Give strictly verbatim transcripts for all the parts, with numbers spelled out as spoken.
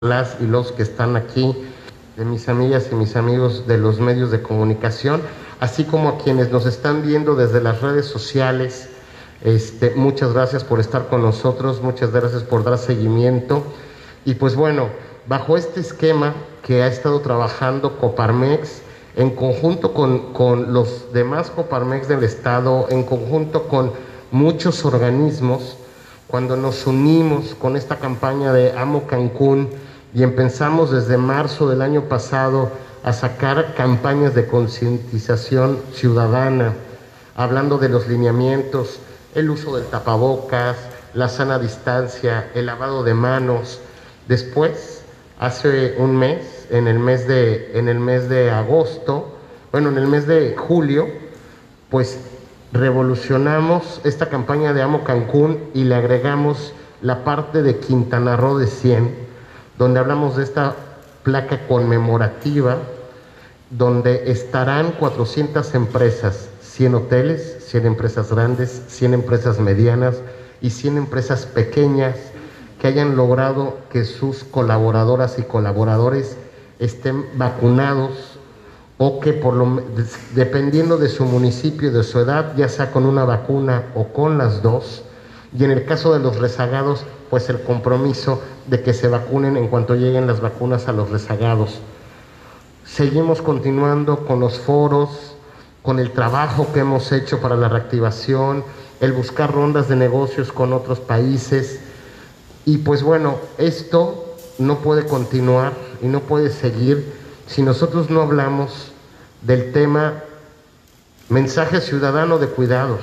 las y los que están aquí, de mis amigas y mis amigos de los medios de comunicación, así como a quienes nos están viendo desde las redes sociales. Este, muchas gracias por estar con nosotros, muchas gracias por dar seguimiento. Y pues bueno, bajo este esquema que ha estado trabajando Coparmex, en conjunto con, con los demás Coparmex del Estado, en conjunto con muchos organismos, cuando nos unimos con esta campaña de Amo Cancún y empezamos desde marzo del año pasado a sacar campañas de concientización ciudadana, hablando de los lineamientos, el uso del tapabocas, la sana distancia, el lavado de manos. Después, hace un mes, en el mes de, en el mes de agosto, bueno, en el mes de julio, pues revolucionamos esta campaña de Amo Cancún y le agregamos la parte de Quintana Roo de cien, donde hablamos de esta placa conmemorativa, donde estarán cuatrocientas empresas, cien hoteles, cien empresas grandes, cien empresas medianas y cien empresas pequeñas que hayan logrado que sus colaboradoras y colaboradores estén vacunados o que por lo, dependiendo de su municipio y de su edad, ya sea con una vacuna o con las dos, y en el caso de los rezagados, pues el compromiso de que se vacunen en cuanto lleguen las vacunas a los rezagados. Seguimos continuando con los foros, con el trabajo que hemos hecho para la reactivación, el buscar rondas de negocios con otros países. Y pues bueno, esto no puede continuar y no puede seguir si nosotros no hablamos del tema mensaje ciudadano de cuidados,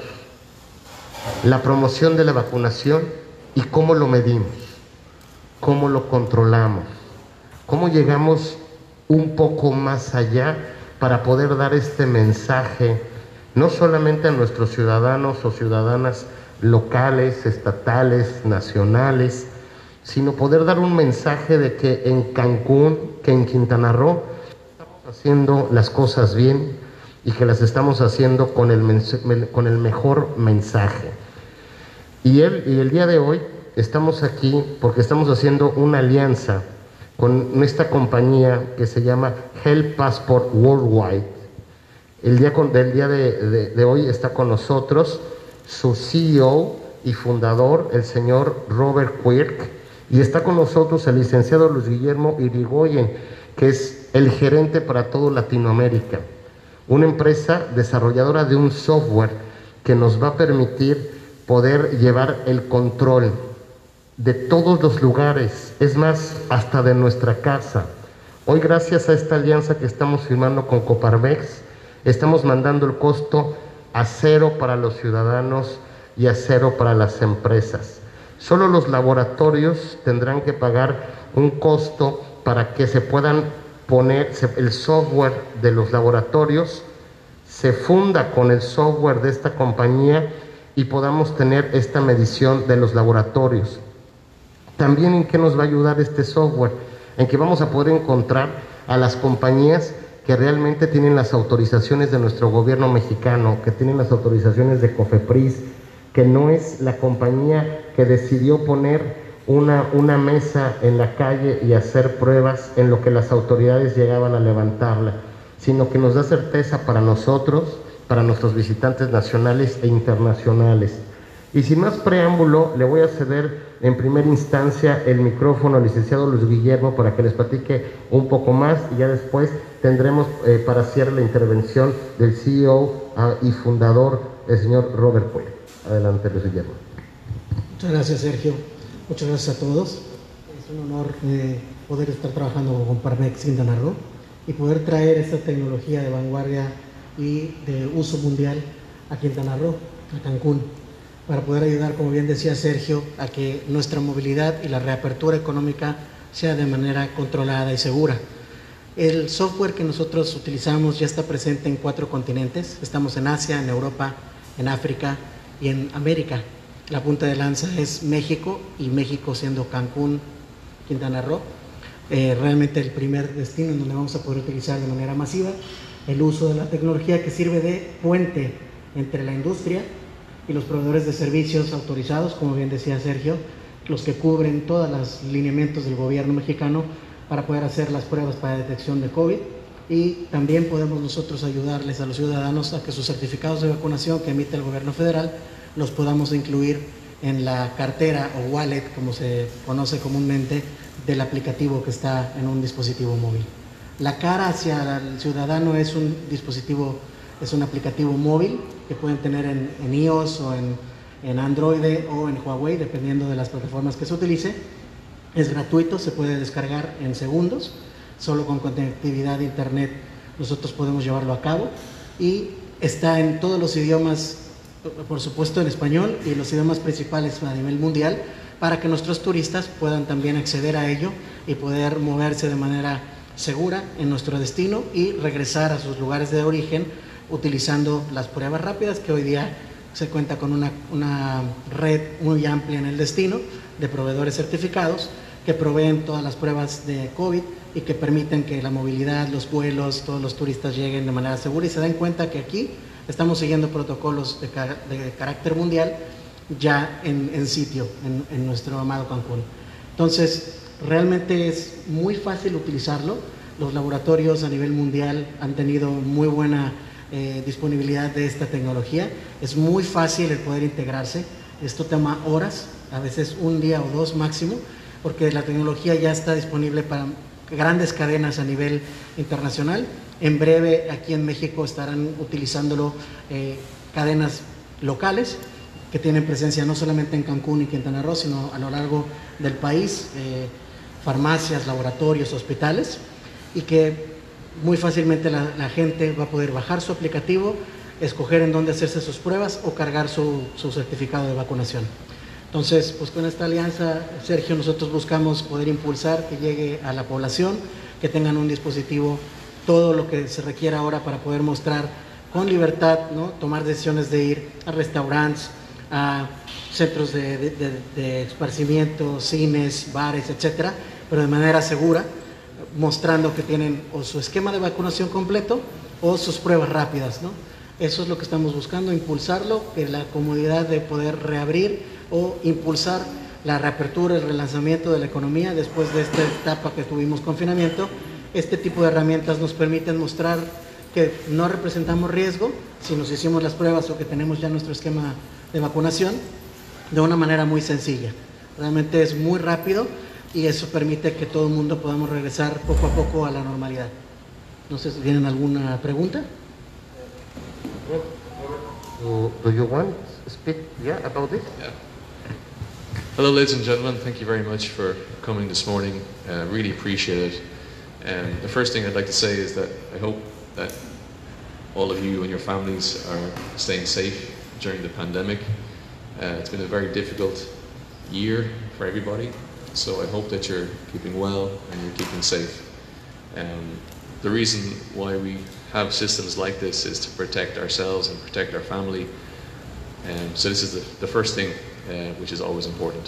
la promoción de la vacunación y cómo lo medimos, cómo lo controlamos, cómo llegamos un poco más allá para poder dar este mensaje, no solamente a nuestros ciudadanos o ciudadanas locales, estatales, nacionales, sino poder dar un mensaje de que en Cancún, que en Quintana Roo, estamos haciendo las cosas bien y que las estamos haciendo con el, con el mejor mensaje. Y el, y el día de hoy estamos aquí porque estamos haciendo una alianza con esta compañía que se llama Health Passport Worldwide. El día con, del día de, de, de hoy está con nosotros su C E O y fundador, el señor Robert Quirk, y está con nosotros el licenciado Luis Guillermo Irigoyen, que es el gerente para toda Latinoamérica, una empresa desarrolladora de un software que nos va a permitir poder llevar el control de todos los lugares, es más, hasta de nuestra casa. Hoy, gracias a esta alianza que estamos firmando con Coparmex, estamos mandando el costo a cero para los ciudadanos y a cero para las empresas. Solo los laboratorios tendrán que pagar un costo para que se puedan poner el software de los laboratorios, se funda con el software de esta compañía y podamos tener esta medición de los laboratorios. También, ¿en qué nos va a ayudar este software? En que vamos a poder encontrar a las compañías que realmente tienen las autorizaciones de nuestro gobierno mexicano, que tienen las autorizaciones de COFEPRIS, que no es la compañía que decidió poner una, una mesa en la calle y hacer pruebas en lo que las autoridades llegaban a levantarla, sino que nos da certeza para nosotros, para nuestros visitantes nacionales e internacionales. Y sin más preámbulo, le voy a ceder en primera instancia el micrófono al licenciado Luis Guillermo para que les platique un poco más, y ya después tendremos eh, para cierre la intervención del C E O uh, y fundador, el señor Robert Quirk. Adelante, Luis Guillermo. Muchas gracias, Sergio. Muchas gracias a todos. Es un honor eh, poder estar trabajando con Coparmex Quintana Roo y poder traer esta tecnología de vanguardia y de uso mundial a Quintana Roo, a Cancún, para poder ayudar, como bien decía Sergio, a que nuestra movilidad y la reapertura económica sea de manera controlada y segura. El software que nosotros utilizamos ya está presente en cuatro continentes. Estamos en Asia, en Europa, en África y en América. La punta de lanza es México, y México siendo Cancún, Quintana Roo, eh, realmente el primer destino en donde vamos a poder utilizar de manera masiva el uso de la tecnología que sirve de puente entre la industria y los proveedores de servicios autorizados, como bien decía Sergio, los que cubren todos los lineamientos del gobierno mexicano para poder hacer las pruebas para detección de COVID. Y también podemos nosotros ayudarles a los ciudadanos a que sus certificados de vacunación que emite el gobierno federal los podamos incluir en la cartera o wallet, como se conoce comúnmente, del aplicativo que está en un dispositivo móvil. La cara hacia el ciudadano es un dispositivo, es un aplicativo móvil que pueden tener en, en iOS o en, en Android o en Huawei, dependiendo de las plataformas que se utilice. Es gratuito, se puede descargar en segundos. Solo con conectividad de internet nosotros podemos llevarlo a cabo y está en todos los idiomas, por supuesto en español y los idiomas principales a nivel mundial, para que nuestros turistas puedan también acceder a ello y poder moverse de manera segura en nuestro destino y regresar a sus lugares de origen utilizando las pruebas rápidas, que hoy día se cuenta con una, una red muy amplia en el destino de proveedores certificados que proveen todas las pruebas de COVID y que permiten que la movilidad, los vuelos, todos los turistas lleguen de manera segura y se den cuenta que aquí estamos siguiendo protocolos de, de carácter mundial ya en, en sitio, en, en nuestro amado Cancún. Entonces, realmente es muy fácil utilizarlo. Los laboratorios a nivel mundial han tenido muy buena eh, disponibilidad de esta tecnología. Es muy fácil el poder integrarse. Esto toma horas, a veces un día o dos máximo, porque la tecnología ya está disponible para grandes cadenas a nivel internacional. En breve aquí en México estarán utilizándolo eh, cadenas locales que tienen presencia no solamente en Cancún y Quintana Roo, sino a lo largo del país, eh, farmacias, laboratorios, hospitales, y que muy fácilmente la, la gente va a poder bajar su aplicativo, escoger en dónde hacerse sus pruebas o cargar su, su certificado de vacunación. Entonces, pues con esta alianza, Sergio, nosotros buscamos poder impulsar que llegue a la población, que tengan un dispositivo, todo lo que se requiera ahora para poder mostrar con libertad, ¿no? Tomar decisiones de ir a restaurantes, a centros de, de, de, de esparcimiento, cines, bares, etcétera, pero de manera segura, mostrando que tienen o su esquema de vacunación completo o sus pruebas rápidas, ¿no? Eso es lo que estamos buscando, impulsarlo, que la comodidad de poder reabrir o impulsar la reapertura, el relanzamiento de la economía después de esta etapa que tuvimos confinamiento. Este tipo de herramientas nos permiten mostrar que no representamos riesgo si nos hicimos las pruebas o que tenemos ya nuestro esquema de vacunación de una manera muy sencilla. Realmente es muy rápido y eso permite que todo el mundo podamos regresar poco a poco a la normalidad. No sé si tienen alguna pregunta. Do, do you want to speak yeah, about this? Yeah. Hello, ladies and gentlemen. Thank you very much for coming this morning. Uh, really appreciate it. Um, the first thing I'd like to say is that I hope that all of you and your families are staying safe during the pandemic. Uh, it's been a very difficult year for everybody, so I hope that you're keeping well and you're keeping safe. Um, the reason why we have systems like this is to protect ourselves and protect our family. Um, so this is the, the first thing uh, which is always important.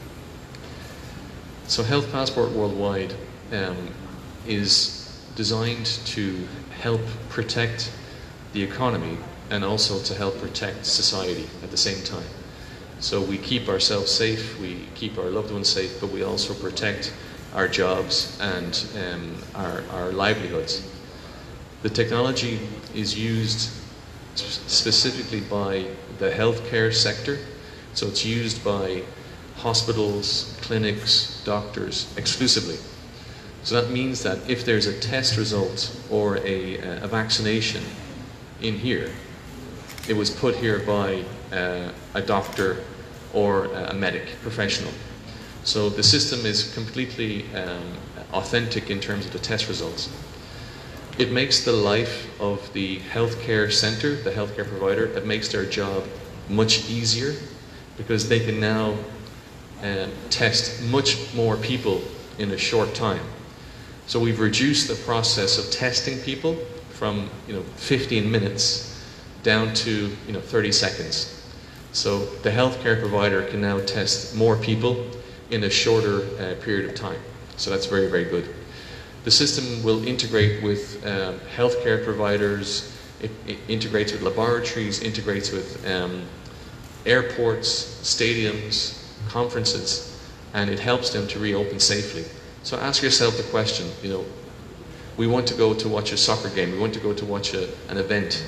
So Health Passport Worldwide um, is designed to help protect the economy and also to help protect society at the same time. So we keep ourselves safe, we keep our loved ones safe, but we also protect our jobs and um, our, our livelihoods. The technology is used specifically by the healthcare sector, so it's used by hospitals, clinics, doctors exclusively. So that means that if there's a test result or a, a vaccination in here, it was put here by uh, a doctor or a medic professional. So the system is completely um, authentic in terms of the test results. It makes the life of the healthcare center, the healthcare provider, it makes their job much easier because they can now um, test much more people in a short time. So we've reduced the process of testing people from you know fifteen minutes down to you know thirty seconds. So the healthcare provider can now test more people in a shorter uh, period of time. So that's very, very good. The system will integrate with um, healthcare providers, it, it integrates with laboratories, integrates with um, airports, stadiums, conferences. and it helps them to reopen safely. So ask yourself the question, you know, we want to go to watch a soccer game, we want to go to watch a, an event.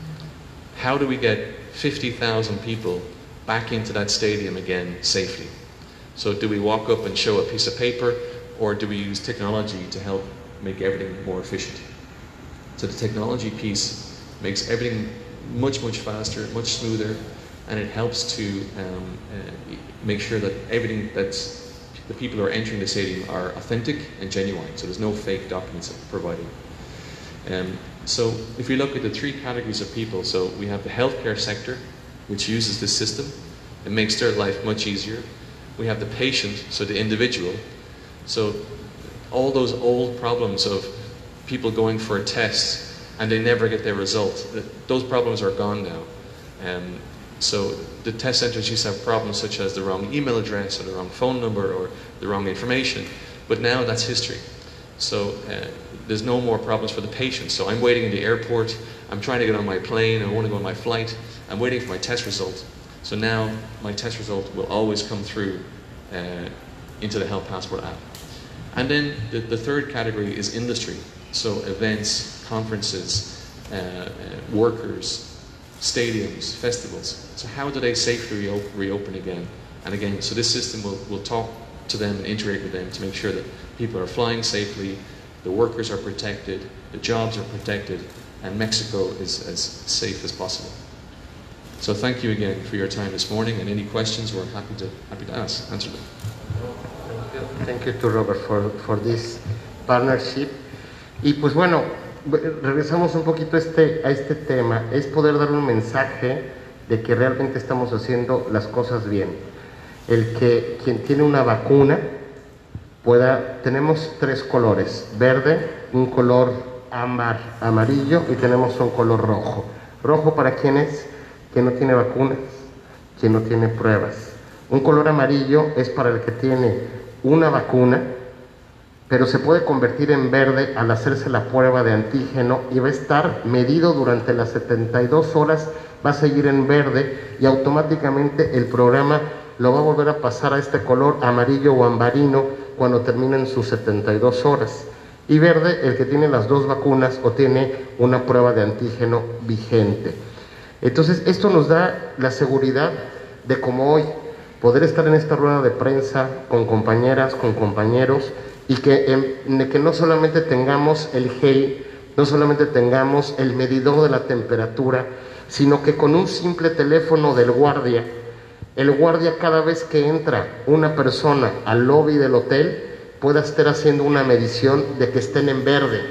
How do we get fifty thousand people back into that stadium again safely? So do we walk up and show a piece of paper, or do we use technology to help make everything more efficient? So the technology piece makes everything much, much faster, much smoother, and it helps to um, uh, make sure that everything that's the people who are entering the stadium are authentic and genuine, so there's no fake documents provided. Um, so if we look at the three categories of people, so we have the healthcare sector, which uses this system. It makes their life much easier. We have the patient, so the individual. So all those old problems of people going for a test and they never get their result, those problems are gone now. Um, so the test centers used to have problems such as the wrong email address or the wrong phone number or the wrong information, but now that's history. So uh, there's no more problems for the patient. So I'm waiting in the airport, I'm trying to get on my plane, I want to go on my flight, I'm waiting for my test result. So now my test result will always come through uh, into the Health Passport app. And then the, the third category is industry. So events, conferences, uh, uh, workers, stadiums, festivals. So how do they safely reop reopen again and again? So this system will, will talk to them and integrate with them to make sure that people are flying safely, the workers are protected, the jobs are protected, and Mexico is as safe as possible. So thank you again for your time this morning, and any questions we're happy to, happy to ask, answer them. Thank you to Robert for, for this partnership. Y pues bueno, regresamos un poquito a este, a este tema, es poder dar un mensaje de que realmente estamos haciendo las cosas bien. El que quien tiene una vacuna pueda, tenemos tres colores, verde, un color ámbar amarillo y tenemos un color rojo. Rojo para quien es, quien no tiene vacunas, quien no tiene pruebas. Un color amarillo es para el que tiene una vacuna, pero se puede convertir en verde al hacerse la prueba de antígeno y va a estar medido durante las setenta y dos horas, va a seguir en verde y automáticamente el programa lo va a volver a pasar a este color amarillo o ambarino cuando terminen sus setenta y dos horas. Y verde el que tiene las dos vacunas o tiene una prueba de antígeno vigente. Entonces esto nos da la seguridad de como hoy poder estar en esta rueda de prensa con compañeras, con compañeros, y que, en, que no solamente tengamos el gel, no solamente tengamos el medidor de la temperatura, sino que con un simple teléfono del guardia, el guardia cada vez que entra una persona al lobby del hotel pueda estar haciendo una medición de que estén en verde,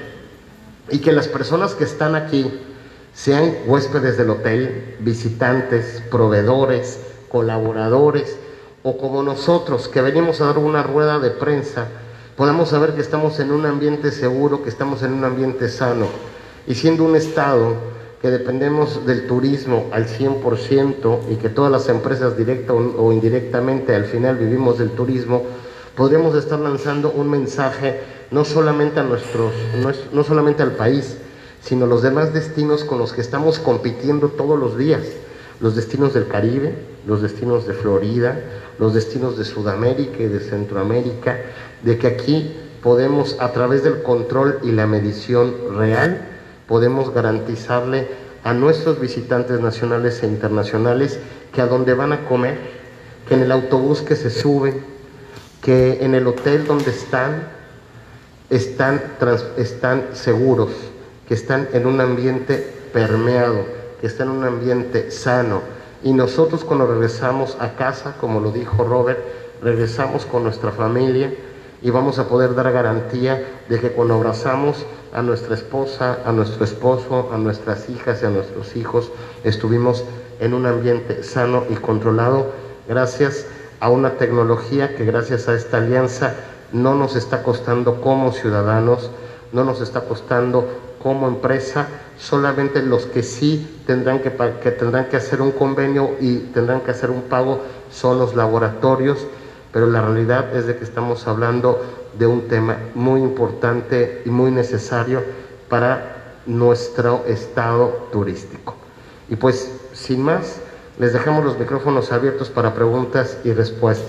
y que las personas que están aquí sean huéspedes del hotel, visitantes, proveedores, colaboradores, o como nosotros que venimos a dar una rueda de prensa, podamos saber que estamos en un ambiente seguro, que estamos en un ambiente sano. Y siendo un estado que dependemos del turismo al cien por ciento y que todas las empresas directa o indirectamente al final vivimos del turismo, podríamos estar lanzando un mensaje no solamente a nuestros, no, es, no solamente al país, sino a los demás destinos con los que estamos compitiendo todos los días. Los destinos del Caribe, los destinos de Florida, los destinos de Sudamérica y de Centroamérica, de que aquí podemos, a través del control y la medición real, podemos garantizarle a nuestros visitantes nacionales e internacionales que a donde van a comer, que en el autobús que se suben, que en el hotel donde están, están, trans, están seguros, que están en un ambiente permeado, que está en un ambiente sano. Y nosotros cuando regresamos a casa, como lo dijo Robert, regresamos con nuestra familia y vamos a poder dar garantía de que cuando abrazamos a nuestra esposa, a nuestro esposo, a nuestras hijas y a nuestros hijos, estuvimos en un ambiente sano y controlado gracias a una tecnología que gracias a esta alianza no nos está costando como ciudadanos, no nos está costando como empresa, solamente los que sí tendrán que, que tendrán que hacer un convenio y tendrán que hacer un pago son los laboratorios, pero la realidad es de que estamos hablando de un tema muy importante y muy necesario para nuestro estado turístico. Y pues, sin más, les dejamos los micrófonos abiertos para preguntas y respuestas.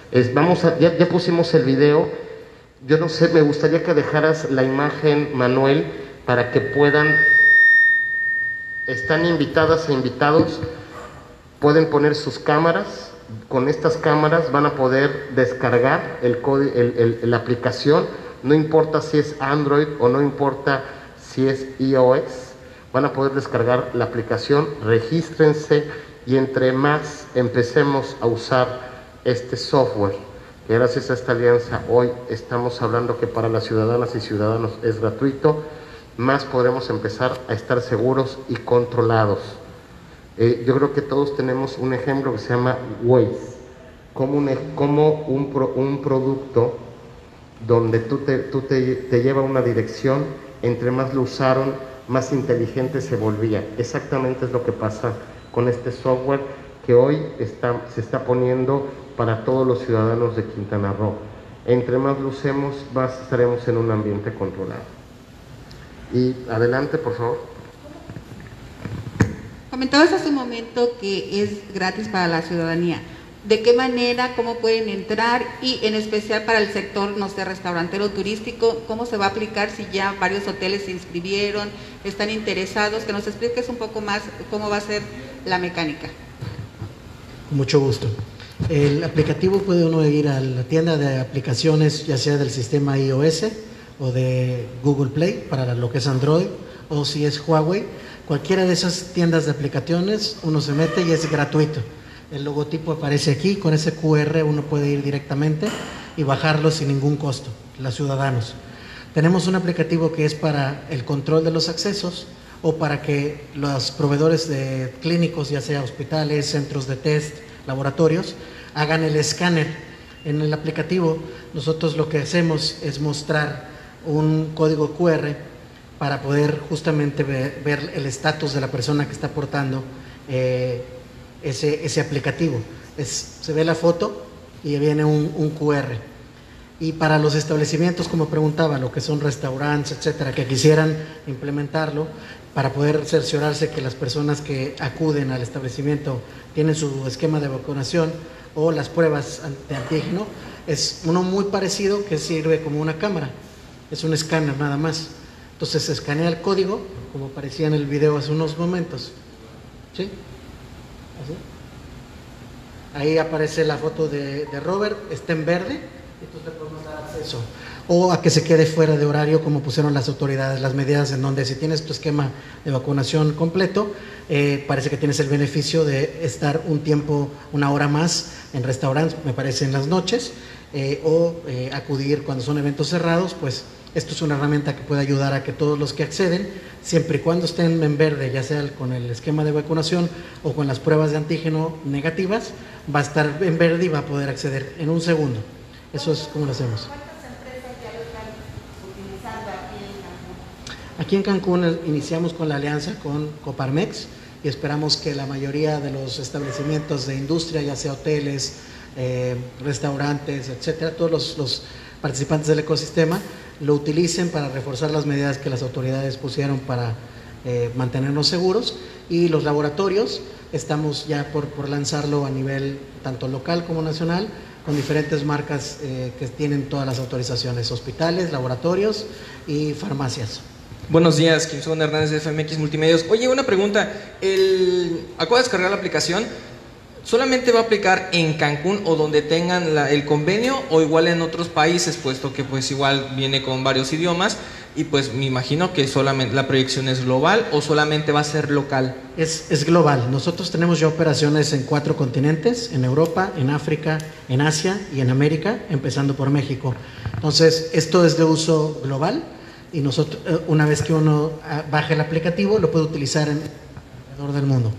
Es, vamos a, ya, ya pusimos el video. Yo no sé, me gustaría que dejaras la imagen, Manuel, para que puedan, están invitadas e invitados, pueden poner sus cámaras. Con estas cámaras van a poder descargar el, el, el, la aplicación, no importa si es Android o no importa si es iOS, van a poder descargar la aplicación, regístrense y entre más empecemos a usar este software, que gracias a esta alianza hoy estamos hablando que para las ciudadanas y ciudadanos es gratuito, más podremos empezar a estar seguros y controlados. Eh, yo creo que todos tenemos un ejemplo que se llama Waze, como un, como un, pro, un producto donde tú, te, tú te, te lleva a una dirección, entre más lo usaron, más inteligente se volvía. Exactamente es lo que pasa con este software que hoy está, se está poniendo para todos los ciudadanos de Quintana Roo. Entre más lo usemos, más estaremos en un ambiente controlado. Y adelante, por favor. Comentabas hace un momento que es gratis para la ciudadanía. ¿De qué manera, cómo pueden entrar y en especial para el sector, no sé, restaurantero turístico, cómo se va a aplicar si ya varios hoteles se inscribieron, están interesados? Que nos expliques un poco más cómo va a ser la mecánica. Con mucho gusto. El aplicativo puede uno ir a la tienda de aplicaciones, ya sea del sistema iOS o de Google Play para lo que es Android, o si es Huawei. Cualquiera de esas tiendas de aplicaciones, uno se mete y es gratuito. El logotipo aparece aquí, con ese cu erre uno puede ir directamente y bajarlo sin ningún costo, los ciudadanos. Tenemos un aplicativo que es para el control de los accesos o para que los proveedores de clínicos, ya sea hospitales, centros de test, laboratorios, hagan el escáner. En el aplicativo nosotros lo que hacemos es mostrar un código cu erre para poder justamente ver, ver el estatus de la persona que está portando eh, ese, ese aplicativo. Es, se ve la foto y viene un, un cu erre. Y para los establecimientos, como preguntaba, lo que son restaurantes, etcétera, que quisieran implementarlo para poder cerciorarse que las personas que acuden al establecimiento tienen su esquema de vacunación o las pruebas de antígeno, es uno muy parecido que sirve como una cámara, es un escáner nada más. Entonces se escanea el código, como aparecía en el video hace unos momentos. ¿Sí? ¿Así? Ahí aparece la foto de, de Robert, está en verde, y entonces le podemos dar acceso. O a que se quede fuera de horario, como pusieron las autoridades, las medidas en donde si tienes tu esquema de vacunación completo, eh, parece que tienes el beneficio de estar un tiempo, una hora más en restaurantes, me parece en las noches, eh, o eh, acudir cuando son eventos cerrados, pues esto es una herramienta que puede ayudar a que todos los que acceden, siempre y cuando estén en verde, ya sea con el esquema de vacunación o con las pruebas de antígeno negativas, va a estar en verde y va a poder acceder en un segundo. Eso es como lo hacemos. ¿Cuántas empresas ya lo están utilizando aquí en Cancún? Aquí en Cancún iniciamos con la alianza con Coparmex y esperamos que la mayoría de los establecimientos de industria, ya sea hoteles, eh, restaurantes, etcétera, todos los, los participantes del ecosistema, lo utilicen para reforzar las medidas que las autoridades pusieron para eh, mantenernos seguros, y los laboratorios estamos ya por, por lanzarlo a nivel tanto local como nacional con diferentes marcas eh, que tienen todas las autorizaciones, hospitales, laboratorios y farmacias. Buenos días, Kimson Hernández de F M X Multimedios. Oye, una pregunta, el, acabo de descargar la aplicación. ¿Solamente va a aplicar en Cancún o donde tengan la, el convenio, o igual en otros países, puesto que pues igual viene con varios idiomas y pues me imagino que solamente la proyección es global o solamente va a ser local? Es, es global. Nosotros tenemos ya operaciones en cuatro continentes, en Europa, en África, en Asia y en América, empezando por México. Entonces, esto es de uso global y nosotros, una vez que uno baje el aplicativo, lo puede utilizar en alrededor del mundo.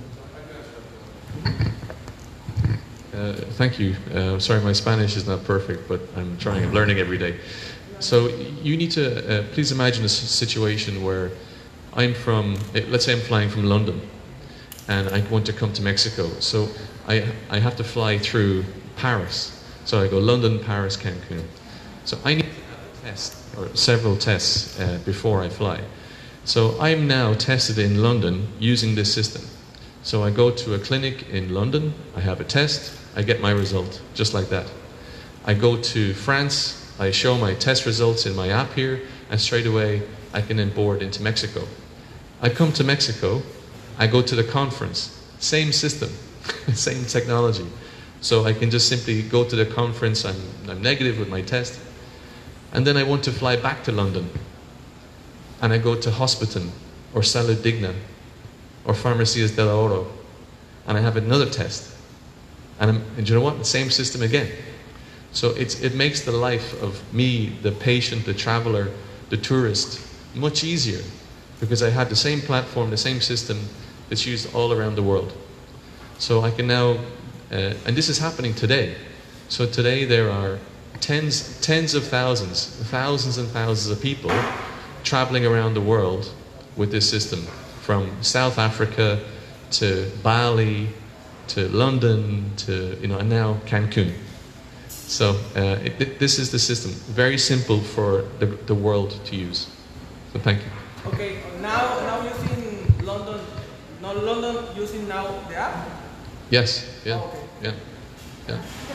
Uh, thank you. Uh, sorry, my Spanish is not perfect, but I'm trying. I'm learning every day. So you need to uh, please imagine a situation where I'm from. Let's say I'm flying from London, and I want to come to Mexico. So I I have to fly through Paris. So I go London, Paris, Cancun. So I need to have a test or several tests uh, before I fly. So I'm now tested in London using this system. So I go to a clinic in London. I have a test. I get my result, just like that. I go to France, I show my test results in my app here, and straight away I can then board into Mexico. I come to Mexico, I go to the conference, same system, same technology. So I can just simply go to the conference, I'm, I'm negative with my test, and then I want to fly back to London, and I go to Hospital or Salud Digna or Farmacias del Oro, and I have another test. And, I'm, and you know what? The same system again. So it's, it makes the life of me, the patient, the traveler, the tourist, much easier, because I had the same platform, the same system that's used all around the world. So I can now, uh, and this is happening today. So today there are tens, tens of thousands, thousands and thousands of people traveling around the world with this system, from South Africa to Bali to London to, you know, and now Cancun. So uh, it, this is the system, very simple for the, the world to use. So thank you. Okay, now now using London, now London using now the app? Yes, yeah, oh, okay. yeah, yeah.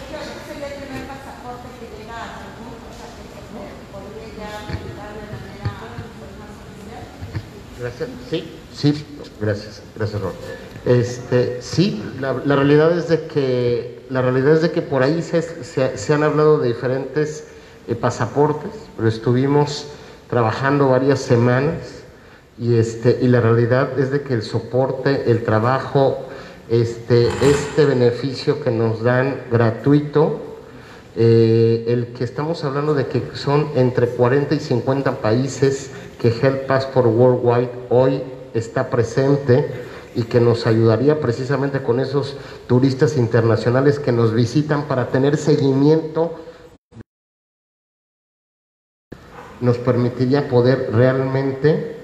Gracias. Sí, sí, gracias, gracias, Ron. Este, sí, la, la realidad es de que la realidad es de que por ahí se, se, se han hablado de diferentes eh, pasaportes, pero estuvimos trabajando varias semanas y este y la realidad es de que el soporte, el trabajo, este este beneficio que nos dan gratuito, eh, el que estamos hablando de que son entre cuarenta y cincuenta países que Health Passport Worldwide hoy está presente y que nos ayudaría precisamente con esos turistas internacionales que nos visitan para tener seguimiento, nos permitiría poder realmente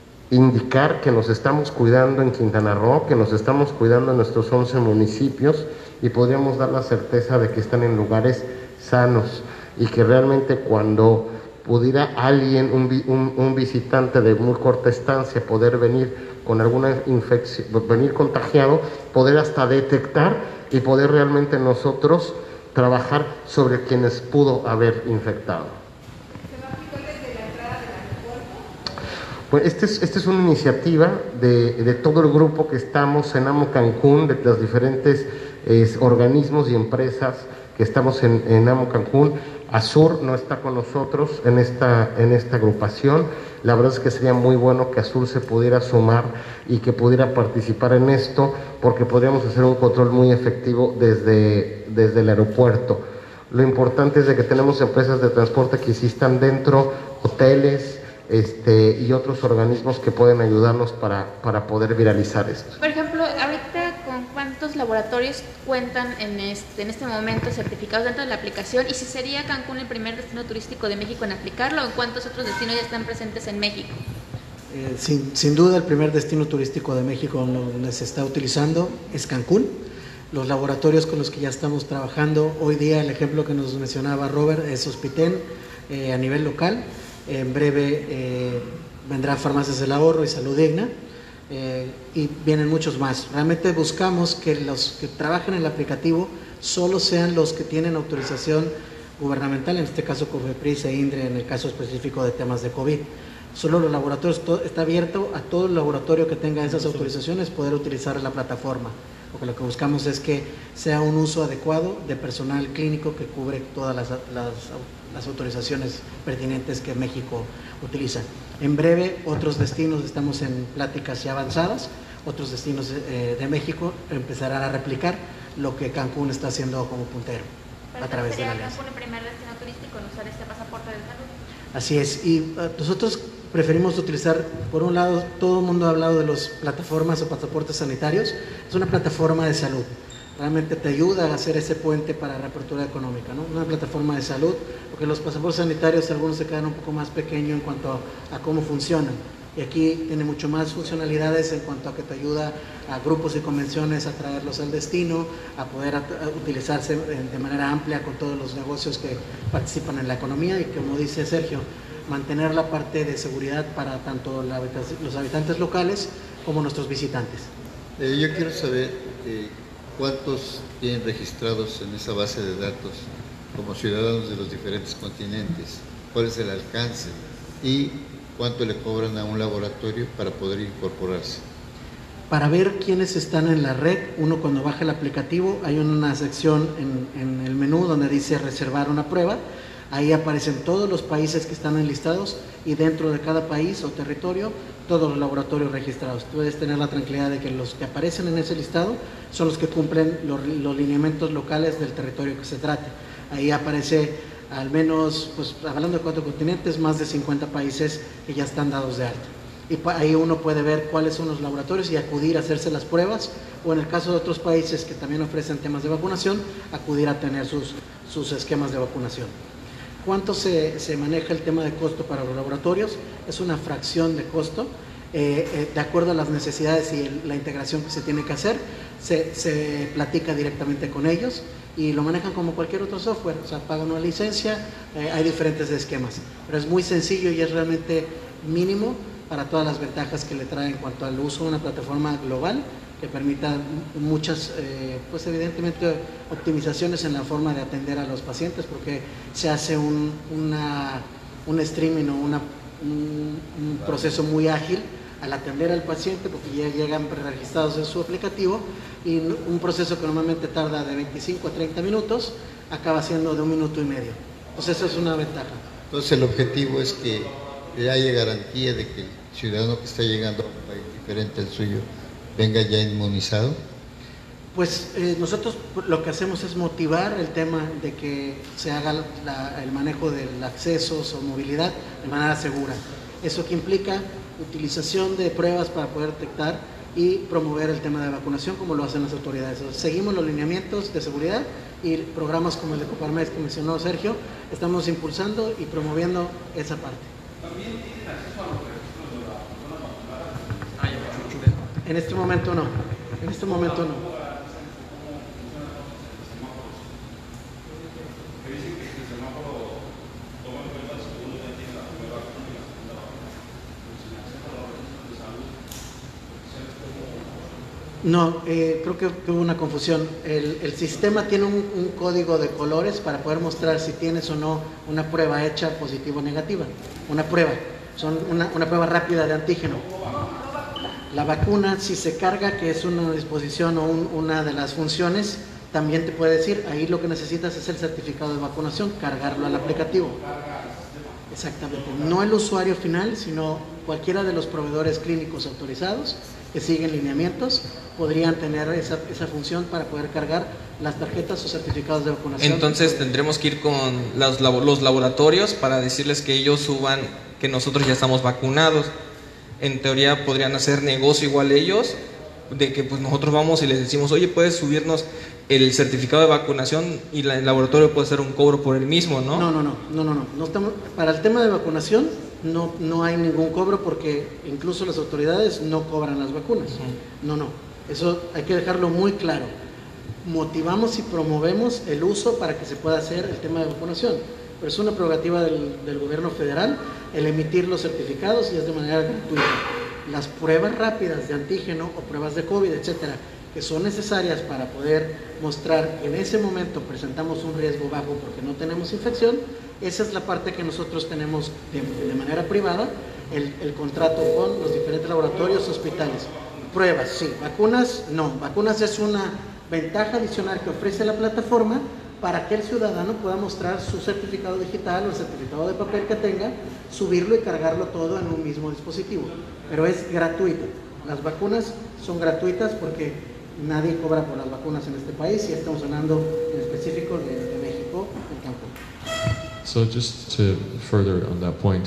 indicar que nos estamos cuidando en Quintana Roo, que nos estamos cuidando en nuestros once municipios y podríamos dar la certeza de que están en lugares sanos y que realmente cuando pudiera alguien, un, un, un visitante de muy corta estancia poder venir con alguna infección, venir contagiado, poder hasta detectar y poder realmente nosotros trabajar sobre quienes pudo haber infectado. ¿Se va a aplicar desde la entrada del aeropuerto? Pues esta es, esta es una iniciativa de, de todo el grupo que estamos en AMO Cancún, de los diferentes eh, organismos y empresas que estamos en, en AMO Cancún. Azur no está con nosotros en esta, en esta agrupación. La verdad es que sería muy bueno que Azur se pudiera sumar y que pudiera participar en esto, porque podríamos hacer un control muy efectivo desde, desde el aeropuerto. Lo importante es de que tenemos empresas de transporte que sí están dentro, hoteles este, y otros organismos que pueden ayudarnos para, para poder viralizar esto. Por ejemplo, ahorita, ¿con cuántos laboratorios cuentan en este, en este momento certificados dentro de la aplicación? Y si sería Cancún el primer destino turístico de México en aplicarlo, ¿o en cuántos otros destinos ya están presentes en México? Eh, sin, sin duda, el primer destino turístico de México donde se está utilizando es Cancún. Los laboratorios con los que ya estamos trabajando hoy día, el ejemplo que nos mencionaba Robert, es Hospiten eh, a nivel local. En breve eh, vendrá Farmacias del Ahorro y Salud Digna. Eh, y vienen muchos más. Realmente buscamos que los que trabajan en el aplicativo solo sean los que tienen autorización gubernamental, en este caso COFEPRIS e INDRE, en el caso específico de temas de COVID. Solo los laboratorios, todo, está abierto a todo el laboratorio que tenga esas autorizaciones poder utilizar la plataforma, porque lo que buscamos es que sea un uso adecuado de personal clínico que cubre todas las, las, las autorizaciones pertinentes que México utiliza. En breve, otros destinos, estamos en pláticas ya avanzadas, otros destinos eh, de México empezarán a replicar lo que Cancún está haciendo como puntero a través de la alianza. ¿Sería Cancún el primer destino turístico en usar este pasaporte de salud? Así es, y uh, nosotros preferimos utilizar, por un lado, todo el mundo ha hablado de las plataformas o pasaportes sanitarios, es una plataforma de salud. Realmente te ayuda a hacer ese puente para reapertura económica, ¿no? Una plataforma de salud, porque los pasaportes sanitarios algunos se quedan un poco más pequeños en cuanto a, a cómo funcionan. Y aquí tiene mucho más funcionalidades en cuanto a que te ayuda a grupos y convenciones a traerlos al destino, a poder a, a utilizarse de manera amplia con todos los negocios que participan en la economía y, como dice Sergio, mantener la parte de seguridad para tanto la, los habitantes locales como nuestros visitantes. Eh, yo quiero saber eh, cuántos tienen registrados en esa base de datos como ciudadanos de los diferentes continentes? ¿Cuál es el alcance? ¿Y cuánto le cobran a un laboratorio para poder incorporarse? Para ver quiénes están en la red, uno cuando baja el aplicativo hay una sección en, en el menú donde dice reservar una prueba. Ahí aparecen todos los países que están enlistados y dentro de cada país o territorio todos los laboratorios registrados. Tú puedes tener la tranquilidad de que los que aparecen en ese listado son los que cumplen los, los lineamientos locales del territorio que se trate. Ahí aparece al menos, pues hablando de cuatro continentes, más de cincuenta países que ya están dados de alta. Y ahí uno puede ver cuáles son los laboratorios y acudir a hacerse las pruebas, o en el caso de otros países que también ofrecen temas de vacunación, acudir a tener sus, sus esquemas de vacunación. ¿Cuánto se, se maneja el tema de costo para los laboratorios? Es una fracción de costo, eh, eh, de acuerdo a las necesidades y el, la integración que se tiene que hacer, se, se platica directamente con ellos y lo manejan como cualquier otro software, o sea, pagan una licencia, eh, hay diferentes esquemas, pero es muy sencillo y es realmente mínimo para todas las ventajas que le trae en cuanto al uso de una plataforma global que permita muchas, eh, pues evidentemente, optimizaciones en la forma de atender a los pacientes, porque se hace un, una, un streaming o una, un, un proceso muy ágil al atender al paciente, porque ya llegan preregistrados en su aplicativo, y un proceso que normalmente tarda de veinticinco a treinta minutos, acaba siendo de un minuto y medio. Entonces eso es una ventaja. Entonces el objetivo es que haya garantía de que el ciudadano que está llegando a un país diferente al suyo venga ya inmunizado. Pues eh, nosotros lo que hacemos es motivar el tema de que se haga la, el manejo del acceso o movilidad de manera segura. Eso que implica utilización de pruebas para poder detectar y promover el tema de vacunación como lo hacen las autoridades. Entonces, seguimos los lineamientos de seguridad y programas como el de Coparmex que mencionó Sergio, estamos impulsando y promoviendo esa parte. ¿También tienen acceso a los registros de la vacuna? En este momento no, en este momento no. No, eh, creo que, que hubo una confusión. El, el sistema tiene un, un código de colores para poder mostrar si tienes o no una prueba hecha positiva o negativa. Una prueba, son una, una prueba rápida de antígeno. La vacuna, si se carga, que es una disposición o un, una de las funciones, también te puede decir, ahí lo que necesitas es el certificado de vacunación, cargarlo al aplicativo. Exactamente, no el usuario final, sino cualquiera de los proveedores clínicos autorizados que siguen lineamientos, podrían tener esa, esa función para poder cargar las tarjetas o certificados de vacunación. Entonces tendremos que ir con los, los laboratorios para decirles que ellos suban que nosotros ya estamos vacunados. En teoría podrían hacer negocio igual ellos, de que pues nosotros vamos y les decimos, oye, puedes subirnos el certificado de vacunación y la, el laboratorio puede hacer un cobro por el mismo, ¿no? No, no, no, no, no, no. no estamos, para el tema de vacunación no, no hay ningún cobro porque incluso las autoridades no cobran las vacunas. Uh-huh. No, no, eso hay que dejarlo muy claro. Motivamos y promovemos el uso para que se pueda hacer el tema de vacunación, pero es una prerrogativa del, del gobierno federal el emitir los certificados y es de manera gratuita. Las pruebas rápidas de antígeno o pruebas de COVID, etcétera, que son necesarias para poder mostrar que en ese momento presentamos un riesgo bajo porque no tenemos infección, esa es la parte que nosotros tenemos de, de manera privada, el, el contrato con los diferentes laboratorios, hospitales. Pruebas, sí, vacunas, no, vacunas es una ventaja adicional que ofrece la plataforma para que el ciudadano pueda mostrar su certificado digital o el certificado de papel que tenga, subirlo y cargarlo todo en un mismo dispositivo, pero es gratuito. Las vacunas son gratuitas porque nadie cobra por las vacunas en este país y estamos hablando en específico de, de México, en Cancún. So just to further on that point,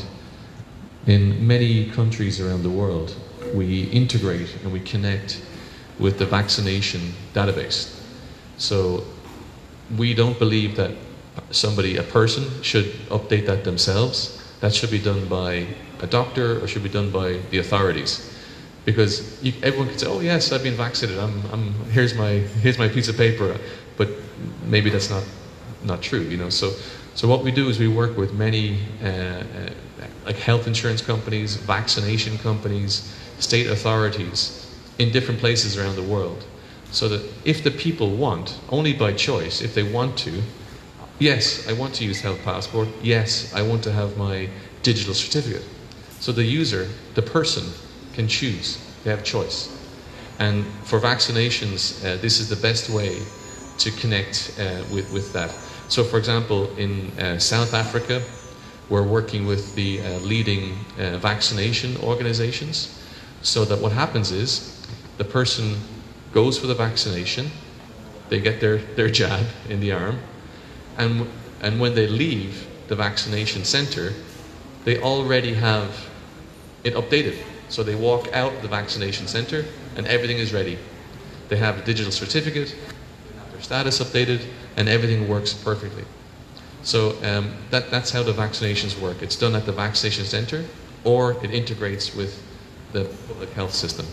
in many countries around the world, we integrate and we connect with the vaccination database. So we don't believe that somebody, a person, should update that themselves. That should be done by a doctor or should be done by the authorities. Because you, everyone can say, "Oh yes, I've been vaccinated. I'm, I'm, here's my, here's my piece of paper," but maybe that's not, not true. You know. So, so what we do is we work with many, uh, uh, like health insurance companies, vaccination companies, state authorities, in different places around the world, so that if the people want, only by choice, if they want to, Yes, I want to use Health Passport. Yes, I want to have my digital certificate. So the user, the person, can choose. They have choice. And for vaccinations, uh, this is the best way to connect uh, with, with that. So for example, in uh, South Africa, we're working with the uh, leading uh, vaccination organizations, so that what happens is the person goes for the vaccination, they get their, their jab in the arm, and, and when they leave the vaccination center, they already have it updated. So they walk out of the vaccination center and everything is ready. They have a digital certificate, they have their status updated, and everything works perfectly. So um, that, that's how the vaccinations work. It's done at the vaccination center, or it integrates with the public health system.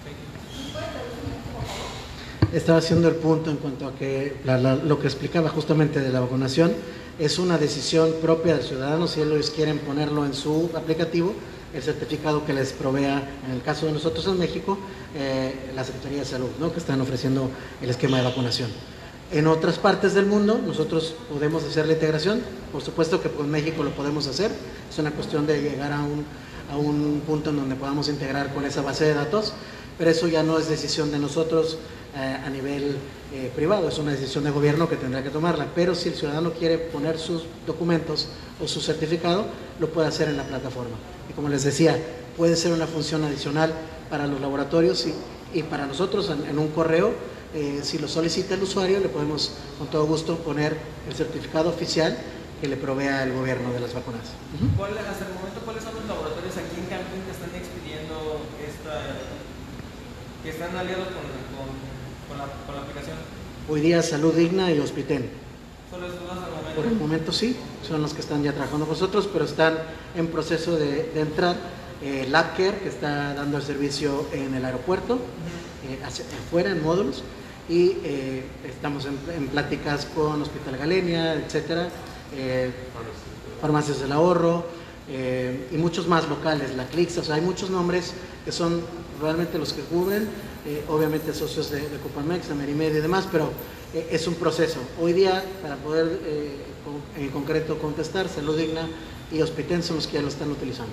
Estaba haciendo el punto en cuanto a que la, la, lo que explicaba justamente de la vacunación es una decisión propia del ciudadano si ellos quieren ponerlo en su aplicativo, el certificado que les provea, en el caso de nosotros en México, eh, la Secretaría de Salud, ¿no?, que están ofreciendo el esquema de vacunación. En otras partes del mundo nosotros podemos hacer la integración, por supuesto que en México lo podemos hacer, es una cuestión de llegar a un, a un punto en donde podamos integrar con esa base de datos, pero eso ya no es decisión de nosotros eh, a nivel eh, privado, es una decisión de gobierno que tendrá que tomarla, pero si el ciudadano quiere poner sus documentos o su certificado, lo puede hacer en la plataforma. Y como les decía, puede ser una función adicional para los laboratorios y, y para nosotros en, en un correo. Eh, si lo solicita el usuario, le podemos con todo gusto poner el certificado oficial que le provea el gobierno de las vacunas. Uh-huh. ¿Cuál, hasta el momento, ¿cuáles son los laboratorios aquí en Cancún que están expidiendo esta, que están aliados con, con, con, la, con la aplicación? Hoy día Salud Digna y Hospiten. ¿Solo es dudas al momento? Por el momento sí, son los que están ya trabajando con nosotros, pero están en proceso de, de entrar. Eh, LabCare, que está dando el servicio en el aeropuerto, uh-huh. eh, hacia, afuera en módulos, y eh, estamos en, en pláticas con Hospital Galenia, etcétera, eh, Farmacias del Ahorro eh, y muchos más locales, la Clix, o sea, hay muchos nombres que son realmente los que cubren, eh, obviamente socios de, de Coparmex, Amerimed y demás, pero eh, es un proceso. Hoy día, para poder eh, con, en concreto contestar, Salud Digna y Hospiten son los que ya lo están utilizando.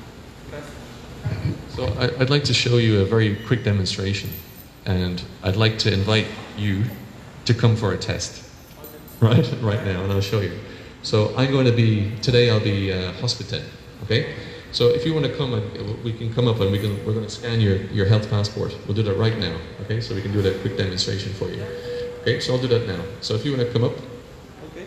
So I'd like to show you a very quick demonstration. And I'd like to invite you to come for a test, right, right now, and I'll show you. So I'm going to be, today I'll be uh, Hospiten, okay? So if you want to come, we can come up and we can, we're going to scan your, your health passport. We'll do that right now, okay? So we can do that quick demonstration for you. Okay, so I'll do that now. So if you want to come up. Okay.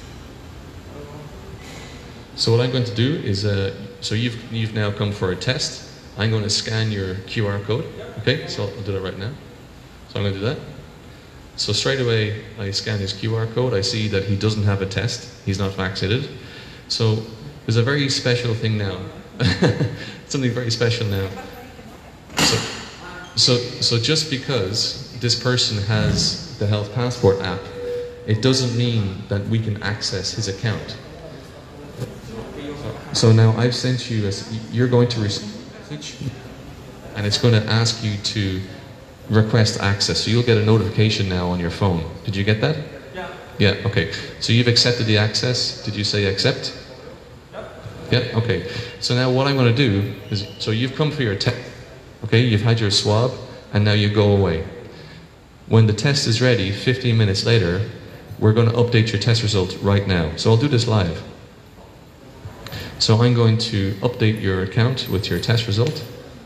So what I'm going to do is, uh, so you've, you've now come for a test. I'm going to scan your Q R code. Okay, so I'll do that right now. So I'm going to do that. So straight away, I scan his Q R code. I see that he doesn't have a test. He's not vaccinated. So there's a very special thing now. Something very special now. So, so, so just because this person has the Health Passport app, it doesn't mean that we can access his account. So now I've sent you, a, you're going to receive a message, and it's going to ask you to request access. So you'll get a notification now on your phone. Did you get that? Yeah. Yeah, okay. So you've accepted the access. Did you say accept? Yeah, okay. So now what I'm going to do is, so you've come for your test, okay, you've had your swab, and now you go away. When the test is ready, fifteen minutes later, we're going to update your test result right now. So I'll do this live. So I'm going to update your account with your test result.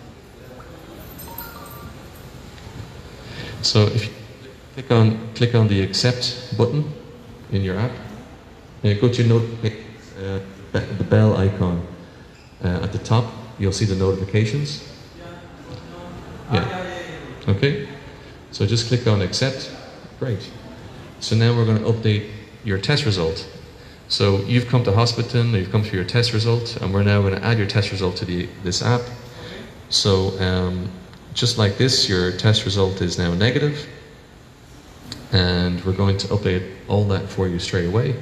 So if you click on, click on the accept button in your app, and go to note, uh, the bell icon uh, at the top, you'll see the notifications. Yeah. Okay. So just click on accept. Great. So now we're going to update your test result. So you've come to Hospiten, you've come for your test result, and we're now going to add your test result to the, this app. So um, just like this, your test result is now negative, and we're going to update all that for you straight away.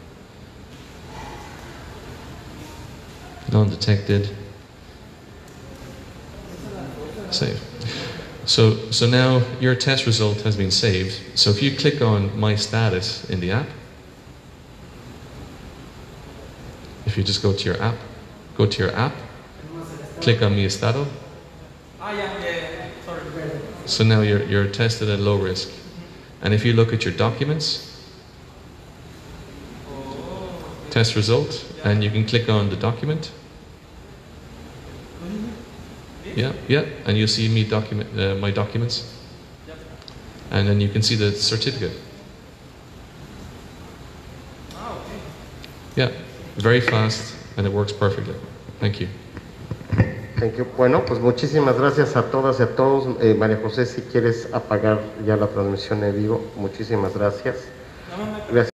Non-detected. Save. So, so now your test result has been saved. So if you click on My Status in the app, If you just go to your app, go to your app, click on Mi Estado. Ah, yeah, yeah, sorry. So now you're, you're tested at low risk. And if you look at your documents, test result, and you can click on the document. Yeah, yeah, and you'll see me document uh, my documents, and then you can see the certificate. Yeah, very fast, and it works perfectly. Thank you. Thank you. Bueno, pues muchísimas gracias a todas y a todos. Eh, María José, si quieres apagar ya la transmisión en vivo, muchísimas gracias. Gracias.